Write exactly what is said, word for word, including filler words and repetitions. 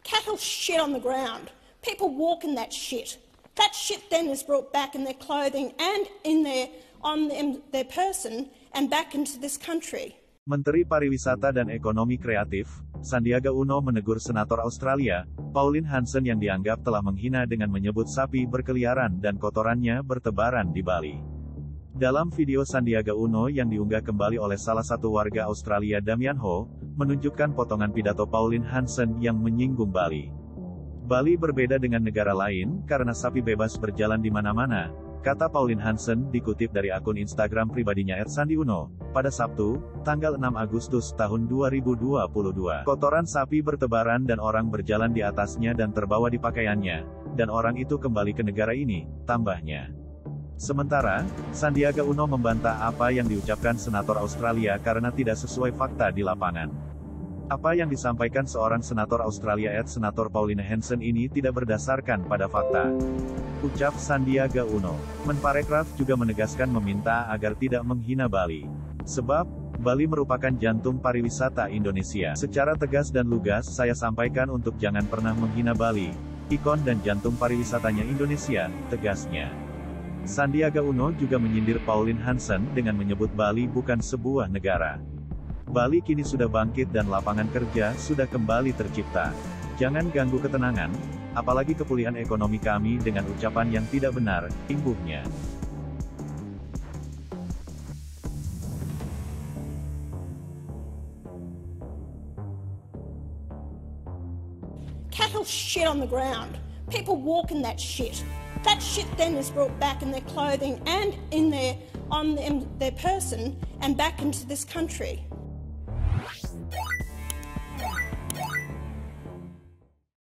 Cattle shit on the ground. People walk in that shit. That shit then is brought back in their clothing and in their, on them, their person and back into this country. Menteri Pariwisata dan Ekonomi Kreatif, Sandiaga Uno menegur Senator Australia, Pauline Hanson yang dianggap telah menghina dengan menyebut sapi berkeliaran dan kotorannya bertebaran di Bali. Dalam video Sandiaga Uno yang diunggah kembali oleh salah satu warga Australia Damian Ho, menunjukkan potongan pidato Pauline Hanson yang menyinggung Bali. Bali berbeda dengan negara lain, karena sapi bebas berjalan di mana-mana, kata Pauline Hanson dikutip dari akun Instagram pribadinya et sandi uno, pada Sabtu, tanggal enam Agustus tahun dua ribu dua puluh dua. Kotoran sapi bertebaran dan orang berjalan di atasnya dan terbawa di pakaiannya, dan orang itu kembali ke negara ini, tambahnya. Sementara, Sandiaga Uno membantah apa yang diucapkan Senator Australia karena tidak sesuai fakta di lapangan. Apa yang disampaikan seorang Senator Australia et Senator Pauline Hanson ini tidak berdasarkan pada fakta. Ucap Sandiaga Uno. Menparekraf juga menegaskan meminta agar tidak menghina Bali. Sebab, Bali merupakan jantung pariwisata Indonesia. Secara tegas dan lugas saya sampaikan untuk jangan pernah menghina Bali, ikon dan jantung pariwisatanya Indonesia, tegasnya. Sandiaga Uno juga menyindir Pauline Hanson dengan menyebut Bali bukan sebuah negara. Bali kini sudah bangkit dan lapangan kerja sudah kembali tercipta. Jangan ganggu ketenangan, apalagi kepulihan ekonomi kami dengan ucapan yang tidak benar, imbuhnya. Cattle shit on the ground. People walk in that shit. That shit then is brought back in their clothing and in their, on them, their person and back into this country.